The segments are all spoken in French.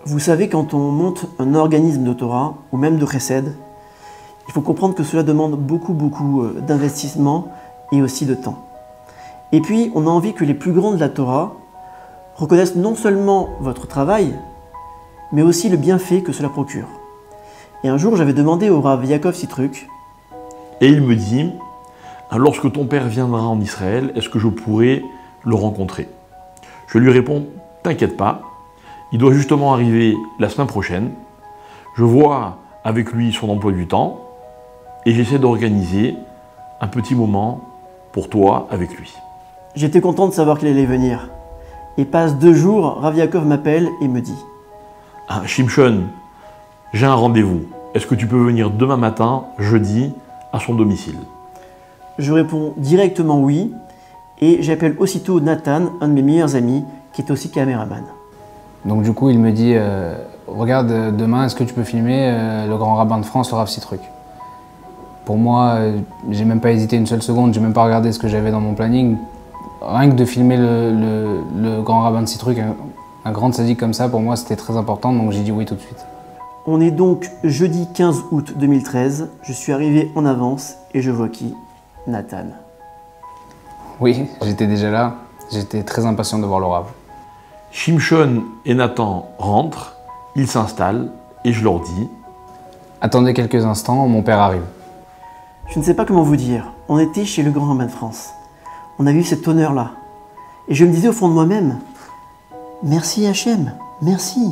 Vous savez, quand on monte un organisme de Torah, ou même de Chesed, il faut comprendre que cela demande beaucoup d'investissement et aussi de temps. Et puis, on a envie que les plus grands de la Torah reconnaissent non seulement votre travail, mais aussi le bienfait que cela procure. Et un jour, j'avais demandé au Rav Yaakov Sitruk, et il me dit, lorsque ton père viendra en Israël, est-ce que je pourrais le rencontrer? Je lui réponds, t'inquiète pas, il doit justement arriver la semaine prochaine. Je vois avec lui son emploi du temps et j'essaie d'organiser un petit moment pour toi avec lui. J'étais content de savoir qu'il allait venir. Et passe 2 jours, Rav Yaakov m'appelle et me dit, Shimshon, j'ai un rendez-vous. Est-ce que tu peux venir demain matin, jeudi, à son domicile? Je réponds directement oui, et j'appelle aussitôt Nathan, un de mes meilleurs amis, qui est aussi caméraman. Donc du coup, il me dit, regarde, demain, est-ce que tu peux filmer le grand rabbin de France, le Rav Sitruk? Pour moi, j'ai même pas hésité une seule seconde, j'ai même pas regardé ce que j'avais dans mon planning. Rien que de filmer le grand rabbin de Sitruk, un grand tzaddik comme ça, pour moi, c'était très important, donc j'ai dit oui tout de suite. On est donc jeudi 15 août 2013, je suis arrivé en avance et je vois qui? Nathan. Oui, j'étais déjà là, j'étais très impatient de voir le Rav. Shimshon et Nathan rentrent, ils s'installent et je leur dis « Attendez quelques instants, mon père arrive. » Je ne sais pas comment vous dire, on était chez le grand rabbin de France. On a vu cet honneur-là. Et je me disais au fond de moi-même, merci Hachem, merci.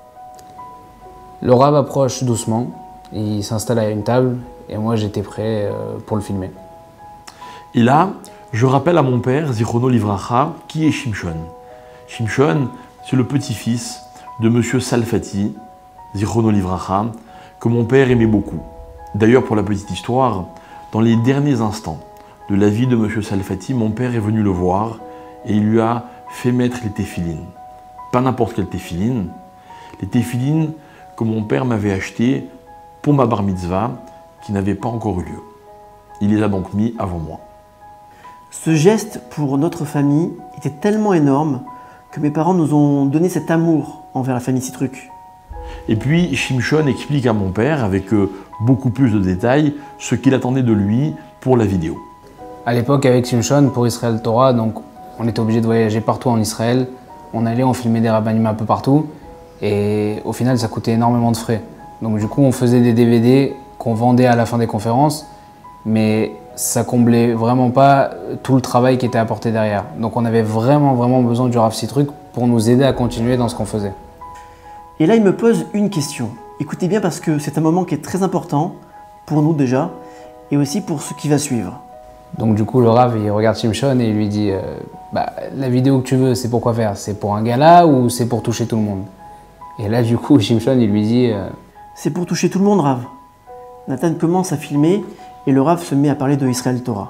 Le Rav approche doucement, il s'installe à une table et moi j'étais prêt pour le filmer. Et là, je rappelle à mon père, Zichrono Livracha, qui est Shimshon. Shimshon, c'est le petit-fils de Monsieur Salfati, Zichrono Livracha, que mon père aimait beaucoup. D'ailleurs, pour la petite histoire, dans les derniers instants de la vie de Monsieur Salfati, mon père est venu le voir et il lui a fait mettre les téphilines. Pas n'importe quelle téphilines, les téphilines que mon père m'avait achetées pour ma bar mitzvah qui n'avait pas encore eu lieu. Il les a donc mis avant moi. Ce geste pour notre famille était tellement énorme que mes parents nous ont donné cet amour envers la famille Sitruk. Et puis Shimshon explique à mon père, avec beaucoup plus de détails, ce qu'il attendait de lui pour la vidéo. À l'époque, avec Shimshon, pour Israël Torah, donc on était obligé de voyager partout en Israël. On allait, on filmait des rabbinim un peu partout. Et au final, ça coûtait énormément de frais. Donc du coup, on faisait des DVD qu'on vendait à la fin des conférences. Mais ça comblait vraiment pas tout le travail qui était apporté derrière. Donc on avait vraiment besoin du Rav Sitruk pour nous aider à continuer dans ce qu'on faisait. Et là, il me pose une question. Écoutez bien parce que c'est un moment qui est très important pour nous déjà et aussi pour ce qui va suivre. Donc du coup, le Rav, il regarde Shimshon et il lui dit la vidéo que tu veux, c'est pour quoi faire? C'est pour un gala ou c'est pour toucher tout le monde? Et là, du coup, Shimshon, il lui dit c'est pour toucher tout le monde, Rav. Nathan commence à filmer et le Rav se met à parler de Israël Torah.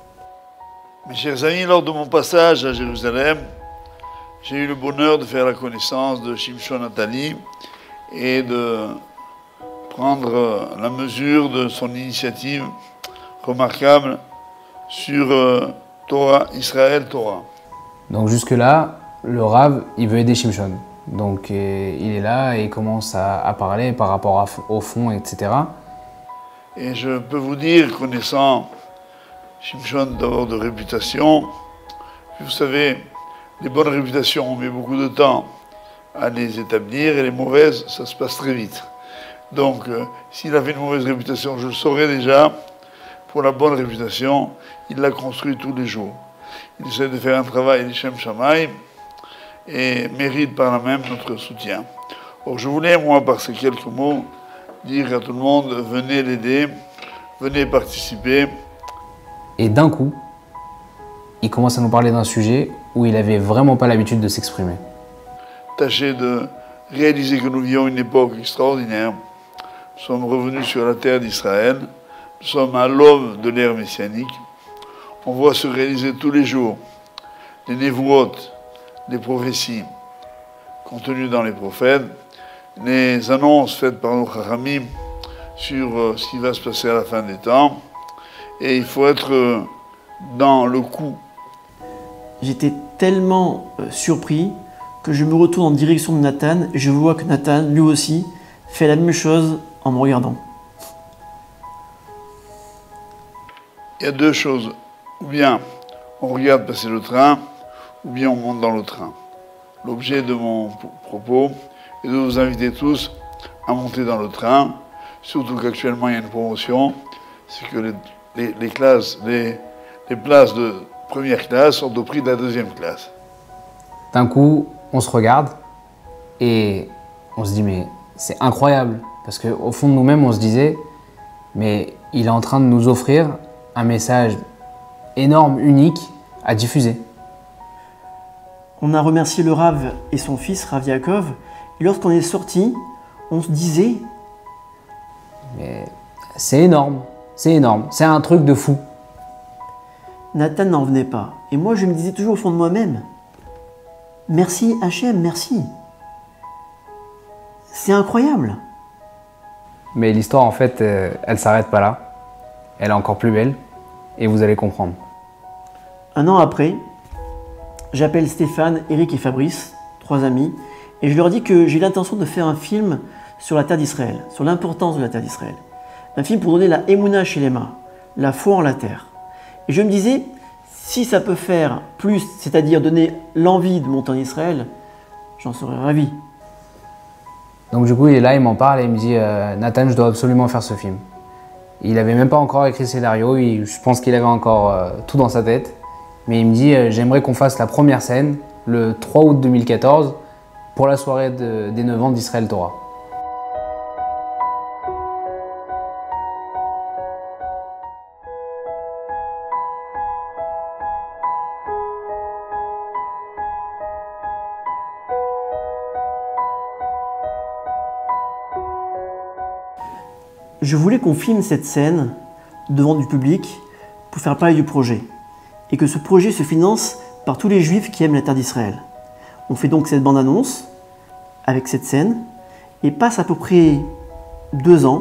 Mes chers amis, lors de mon passage à Jérusalem, j'ai eu le bonheur de faire la connaissance de Shimshon Atali et de prendre la mesure de son initiative remarquable sur Torah, Israël Torah. Donc jusque-là, le Rav, il veut aider Shimshon. Donc il est là et il commence à parler par rapport au fond, etc. Et je peux vous dire, connaissant Shimshon d'abord de réputation, vous savez, les bonnes réputations, on met beaucoup de temps à les établir et les mauvaises, ça se passe très vite. Donc, s'il avait une mauvaise réputation, je le saurais déjà. Pour la bonne réputation, il la construit tous les jours. Il essaie de faire un travail Shem Shamaï et mérite par là même notre soutien. Or, je voulais, moi, par ces quelques mots, dire à tout le monde, venez l'aider, venez participer. Et d'un coup, il commence à nous parler d'un sujet où il n'avait vraiment pas l'habitude de s'exprimer. Tâchez de réaliser que nous vivons une époque extraordinaire. Nous sommes revenus sur la terre d'Israël. Nous sommes à l'aube de l'ère messianique. On voit se réaliser tous les jours les névouot, les prophéties contenues dans les prophètes, les annonces faites par nos chachamim sur ce qui va se passer à la fin des temps. Et il faut être dans le coup. J'étais tellement surpris que je me retourne en direction de Nathan et je vois que Nathan, lui aussi, fait la même chose en me regardant. Il y a deux choses. Ou bien on regarde passer le train, ou bien on monte dans le train. L'objet de mon propos est de vous inviter tous à monter dans le train, surtout qu'actuellement il y a une promotion, c'est que les places de première classe sont au prix de la deuxième classe. D'un coup, on se regarde et on se dit mais c'est incroyable. Parce qu'au fond de nous-mêmes, on se disait mais il est en train de nous offrir un message énorme, unique à diffuser. On a remercié le Rav et son fils, Rav Yaakov, et lorsqu'on est sorti, on se disait Mais c'est énorme, c'est un truc de fou. Nathan n'en venait pas. Et moi, je me disais toujours au fond de moi-même, merci Hachem, merci. C'est incroyable. Mais l'histoire, en fait, elle s'arrête pas là. Elle est encore plus belle et vous allez comprendre. Un an après, j'appelle Stéphane, Eric et Fabrice, 3 amis, et je leur dis que j'ai l'intention de faire un film sur la terre d'Israël, sur l'importance de la terre d'Israël. Un film pour donner la Emouna Shelema, la foi en la terre. Et je me disais, si ça peut faire plus, c'est-à-dire donner l'envie de monter en Israël, j'en serais ravi. Donc du coup, il est là, il m'en parle et il me dit Nathan, je dois absolument faire ce film. Il n'avait même pas encore écrit le scénario, je pense qu'il avait encore tout dans sa tête. Mais il me dit j'aimerais qu'on fasse la première scène le 3 août 2014 pour la soirée des 9 ans d'Israël Torah. Je voulais qu'on filme cette scène devant du public pour faire parler du projet. Et que ce projet se finance par tous les juifs qui aiment la terre d'Israël. On fait donc cette bande-annonce avec cette scène et passe à peu près 2 ans.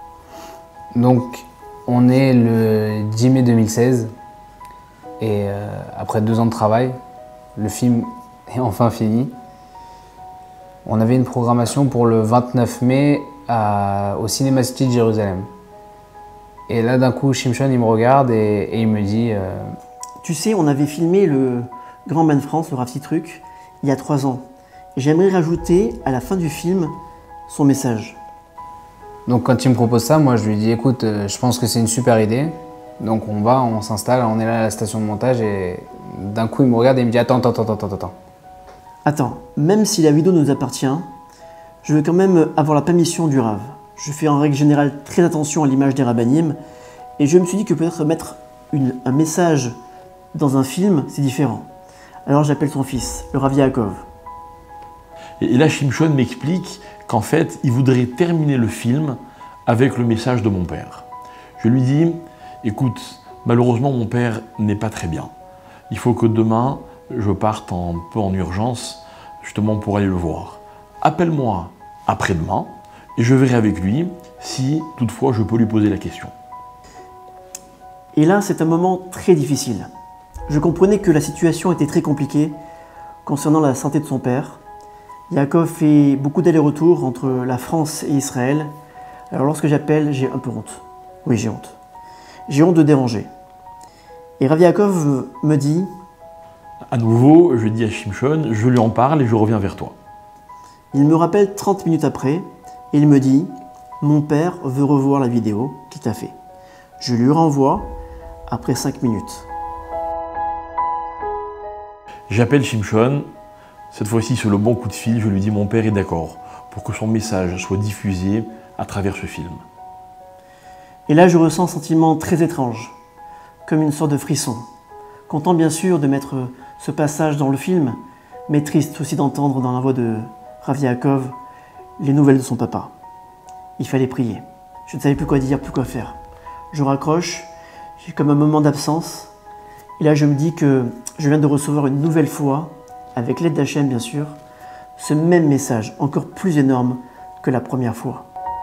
Donc on est le 10 mai 2016 et après 2 ans de travail, le film est enfin fini. On avait une programmation pour le 29 mai au Cinéma City de Jérusalem. Et là d'un coup Shimshon il me regarde et il me dit Tu sais, on avait filmé le Grand Man France, le Rav Citruc, il y a 3 ans. Et j'aimerais rajouter à la fin du film son message. Donc quand il me propose ça, moi je lui dis écoute, je pense que c'est une super idée. Donc on s'installe, on est là à la station de montage et d'un coup il me regarde et il me dit attends. Attends, même si la vidéo nous appartient, je veux quand même avoir la permission du Rav. Je fais en règle générale très attention à l'image des rabbinim et je me suis dit que peut-être mettre un message dans un film, c'est différent. Alors j'appelle son fils, le Rav Yaakov. Et là, Shimshon m'explique qu'en fait, il voudrait terminer le film avec le message de mon père. Je lui dis, écoute, malheureusement, mon père n'est pas très bien. Il faut que demain, je parte un peu en urgence, justement pour aller le voir. Appelle-moi après-demain, et je verrai avec lui si, toutefois, je peux lui poser la question. Et là, c'est un moment très difficile. Je comprenais que la situation était très compliquée concernant la santé de son père. Yaakov fait beaucoup d'allers-retours entre la France et Israël. Alors lorsque j'appelle, j'ai un peu honte. Oui, j'ai honte. J'ai honte de déranger. Et Rav Yaakov me dit... À nouveau, je dis à Shimshon, je lui en parle et je reviens vers toi. Il me rappelle 30 minutes après et il me dit « Mon père veut revoir la vidéo qu'il t'a fait. » Je lui renvoie après 5 minutes. J'appelle Shimshon, cette fois-ci sur le bon coup de fil, je lui dis mon père est d'accord pour que son message soit diffusé à travers ce film. Et là je ressens un sentiment très étrange, comme une sorte de frisson. Content bien sûr de mettre ce passage dans le film, mais triste aussi d'entendre dans la voix de Rav Yaakov les nouvelles de son papa. Il fallait prier. Je ne savais plus quoi dire, plus quoi faire. Je raccroche, j'ai comme un moment d'absence. Et là, je me dis que je viens de recevoir une nouvelle fois, avec l'aide d'Hachem bien sûr, ce même message, encore plus énorme que la première fois.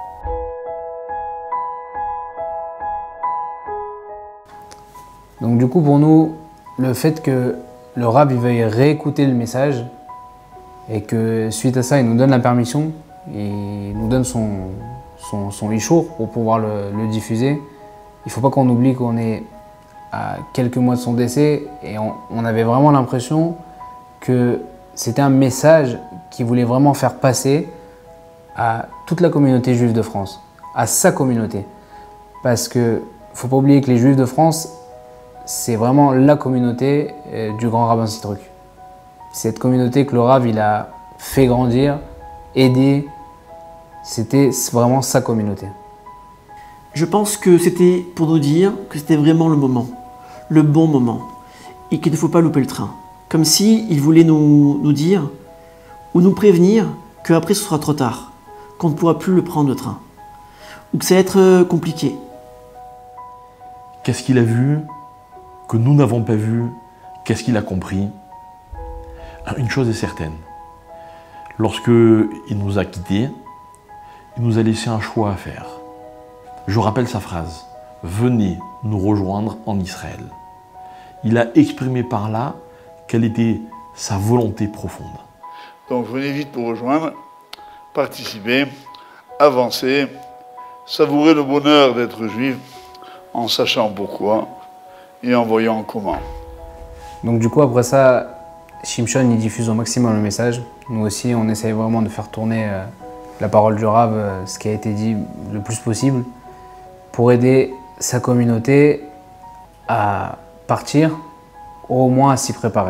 Donc du coup pour nous, le fait que le Rav il veuille réécouter le message, et que suite à ça, il nous donne la permission, il nous donne son ishour pour pouvoir le diffuser. Il ne faut pas qu'on oublie qu'on est à quelques mois de son décès et on avait vraiment l'impression que c'était un message qu'il voulait vraiment faire passer à toute la communauté juive de France, à sa communauté. Parce qu'il ne faut pas oublier que les Juifs de France, c'est vraiment la communauté du grand rabbin Sitruk. Cette communauté que le Rav il a fait grandir, aidé, c'était vraiment sa communauté. Je pense que c'était pour nous dire que c'était vraiment le moment, le bon moment, et qu'il ne faut pas louper le train. Comme s'il voulait nous dire ou nous prévenir qu'après ce sera trop tard, qu'on ne pourra plus le prendre le train, ou que ça va être compliqué. Qu'est-ce qu'il a vu que nous n'avons pas vu? Qu'est-ce qu'il a compris? Une chose est certaine, lorsqu'il nous a quittés, il nous a laissé un choix à faire. Je rappelle sa phrase, « Venez nous rejoindre en Israël ». Il a exprimé par là quelle était sa volonté profonde. Donc venez vite nous rejoindre, participer, avancer, savourer le bonheur d'être juif en sachant pourquoi et en voyant comment. Donc du coup, après ça, Shimshon il diffuse au maximum le message. Nous aussi, on essaye vraiment de faire tourner la parole du Rav, ce qui a été dit le plus possible, pour aider sa communauté à partir, ou au moins à s'y préparer,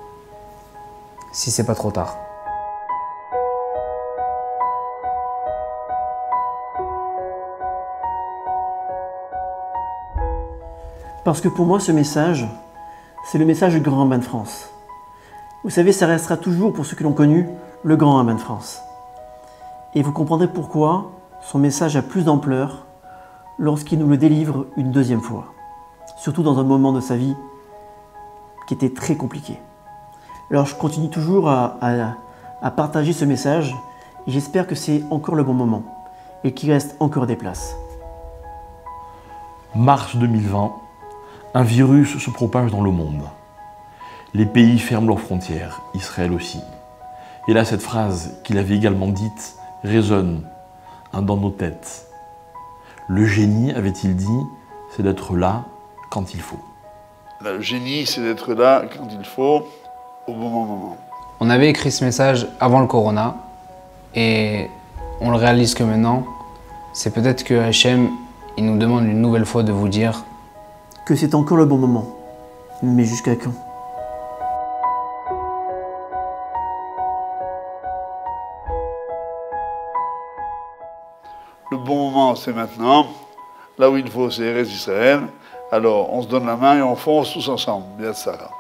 si c'est pas trop tard. Parce que pour moi, ce message, c'est le message du grand rabbin de France. Vous savez, ça restera toujours, pour ceux qui l'ont connu, le grand rabbin de France. Et vous comprendrez pourquoi son message a plus d'ampleur lorsqu'il nous le délivre une deuxième fois. Surtout dans un moment de sa vie qui était très compliqué. Alors je continue toujours à partager ce message et j'espère que c'est encore le bon moment et qu'il reste encore des places. Mars 2020, un virus se propage dans le monde. Les pays ferment leurs frontières, Israël aussi. Et là, cette phrase qu'il avait également dite résonne dans nos têtes. Le génie, avait-il dit, c'est d'être là quand il faut. Le génie, c'est d'être là quand il faut, au bon moment. On avait écrit ce message avant le corona et on le réalise que maintenant. C'est peut-être que Hachem, il nous demande une nouvelle fois de vous dire que c'est encore le bon moment. Mais jusqu'à quand? Le bon moment, c'est maintenant. Là où il faut, c'est Eretz Israël. Alors, on se donne la main et on fonce tous ensemble. Bien ça.